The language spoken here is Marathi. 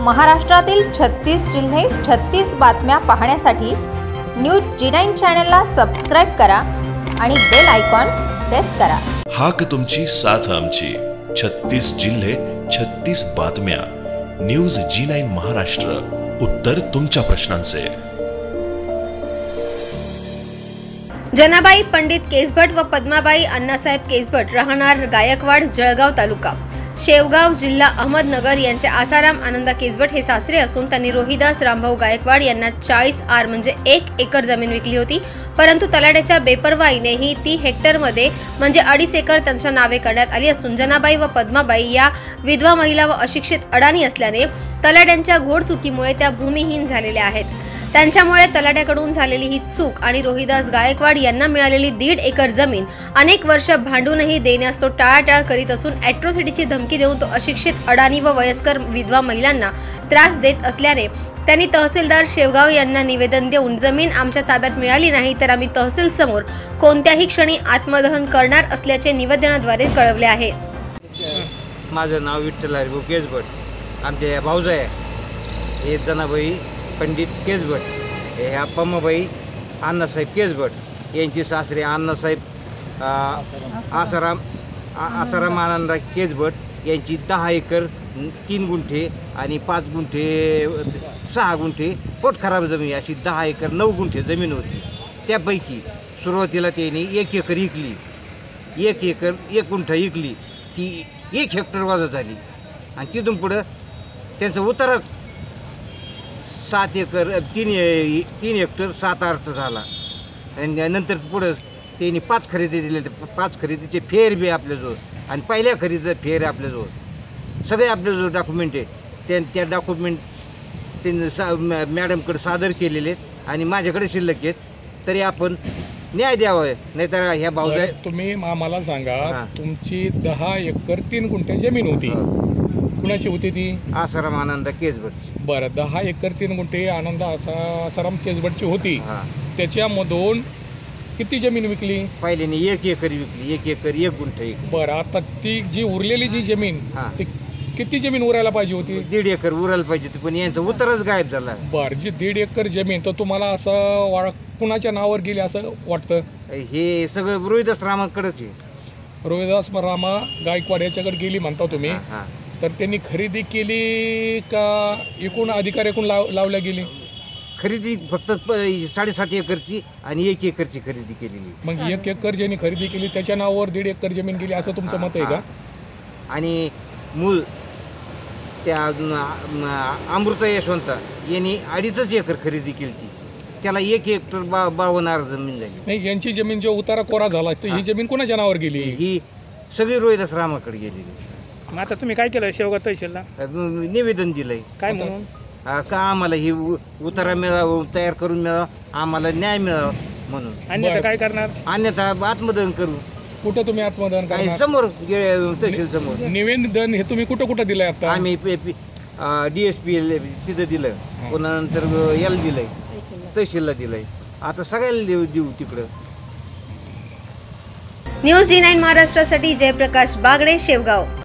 महाराष्ट्रातील 36 जिल्हे 36 बातम्या पाहण्यासाठी न्यूज जी9 चॅनलला सबस्क्राइब करा आणि बेल आयकॉन प्रेस करा। हाक तुमची साथ आमची 36 जिल्हे 36 बातम्या न्यूज जी9 महाराष्ट्र, उत्तर तुमच्या प्रश्नांचे। जनाबाई पंडित केसभट व पद्माबाई अण्णासाहेब केसभट राहणार गायकवाड जळगाव तालुका शेवगाव जिल्हा अहमदनगर यांचे आसाराम आनंदा केसभट हे सासरे असून त्यांनी रोहिदास रामभाऊ गायकवाड यांना 40 आर म्हणजे 1 एकर जमीन विकली होती, परंतु तलाठ्याच्या बेपर्वाईने ही ती हेक्टरमध्ये म्हणजे 2.5 एकर त्यांच्या नावे करण्यात आली असून जनाबाई व पद्माबाई या विधवा महिला व अशिक्षित अडाणी असल्याने तलाठ्यांच्या घोडचुकीमुळे त्या भूमिहीन झालेल्या आहेत। त्यांच्यामुळे तलाठ्याकडून झालेली ही चूक आणि रोहिदास गायकवाड यांना मिळालेली 1.5 एकर जमीन अनेक वर्ष भांडूनही देण्यास तो टाळाटाळ करीत असून ॲट्रॉसिटीची धमकी देऊन तो अशिक्षित अडाणी व वयस्कर विधवा महिलांना त्रास देत असल्याने त्यांनी तहसीलदार शेवगाव यांना निवेदन देऊन जमीन आमच्या ताब्यात मिळाली नाही तर आम्ही तहसील समोर कोणत्याही क्षणी आत्मदहन करणार असल्याचे निवेदनाद्वारे कळवले आहे। माझं नाव विठ्ठल हरिभाऊ केसभट, आमच्या भाऊजाई हे जनाबाई पंडित केसभट, ह्या पम्माबाई अण्णासाहेब केसभट यांची सासरे अण्णासाहेब आसाराम आनंदा केसभट यांची 10 एकर 3 गुंठे आणि 5 गुंठे 6 गुंठे पोट खराब जमीन अशी 10 एकर 9 गुंठे जमीन होती। त्यापैकी सुरुवातीला त्यांनी 1 एकर विकली, 1 एकर 1 गुंठा विकली, ती 1 हेक्टर वजा झाली आणि तिथून पुढं त्यांचं उतारा 7 एकर 3 हेक्टर 7 अर्थ झाला आणि नंतर पुढं त्यांनी 5 खरेदी दिले। 5 खरेदीचे फेर बी आपल्याजवळ आणि पहिल्या खरेदीचं फेर आपल्याजवळ सगळे आपल्याजवळ डॉक्युमेंट आहे। त्या डॉक्युमेंट त्यांनी मॅडमकडे सादर केलेले आणि माझ्याकडे शिल्लक आहेत, तरी आपण न्याय द्यावा, नाहीतर ह्या भाऊजाई तुम्ही आम्हाला सांगा तुमची 10 एकर 3 गुंठे जमीन होती, कुणाची होती ती? आसाराम आनंदा केसभट। बरं, 10 एकर 3 गुंठे आसाराम केसभटची होती, त्याच्यामधून किती जमीन विकली? पहिल्याने 1 एकर विकली, 1 एकर 1 गुंठा विकली। बरं, आता ती जी उरलेली जी जमीन ती किती जमीन उरायला पाहिजे होती? 1.5 एकर उरायला पाहिजे होती, पण यांचा उतारच गायब झाला। बरं, जी 1.5 एकर जमीन तर तुम्हाला असं कुणाच्या नावावर गेली असं वाटतं? हे सगळं रोहिदास रामाकडेच आहे। रोहिदास रामा गायकवाड याच्याकडे गेली म्हणता तुम्ही, तर त्यांनी खरेदी केली का एकूण अधिकाऱ्याकडून लावल्या गेली? खरेदी फक्त 7.5 एकरची आणि 1 एकरची खरेदी केलेली। मग 1 एकर ज्यांनी खरेदी केली त्याच्या नावावर 1.5 एकर जमीन गेली असं तुमचं मत आहे का? आणि मूळ त्या अमृता यशवंत यांनी 2.5 एकर खरेदी केली, त्याला 1 हेक्टर 52 आर जमीन झाली। नाही, यांची जमीन जो उतारा कोरा झाला तर ही जमीन कोणाच्या नावावर गेली? ही सगळी रोहिदास रामाकडे गेलेली। मग आता तुम्ही काय केलं? शेवगाव तहसीलला निवेदन दिलंय काय म्हणून? का आम्हाला ही उतारा मिळावा, तयार करून मिळावा, आम्हाला न्याय मिळावा म्हणून। अन्यथा काय करणार? अन्यथा आत्मदहन करू। कुठं तुम्ही आत्मदहन करणार? समोर तहसील समोर। निवेदन हे तुम्ही कुठं दिलंय? आता आम्ही DSP तिथं दिलं, पुन्हा नंतर याला दिलंय, तहसीलला दिलंय, आता सगळ्याला देऊ तिकडं। न्यूज जी9 महाराष्ट्रासाठी जयप्रकाश बागडे, शेवगाव।